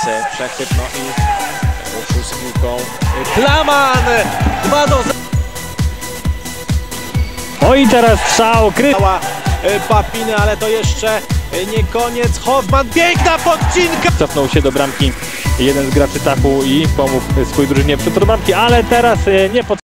przechyb, no i ruszył z piłką Klaman, 2-0. O i teraz strzał, Kryła Papiny, ale to jeszcze nie koniec. Hoffman, piękna podcinka! Cofnął się do bramki jeden z graczy Tachu i pomógł swojej drużynie przed do bramki, ale teraz nie pod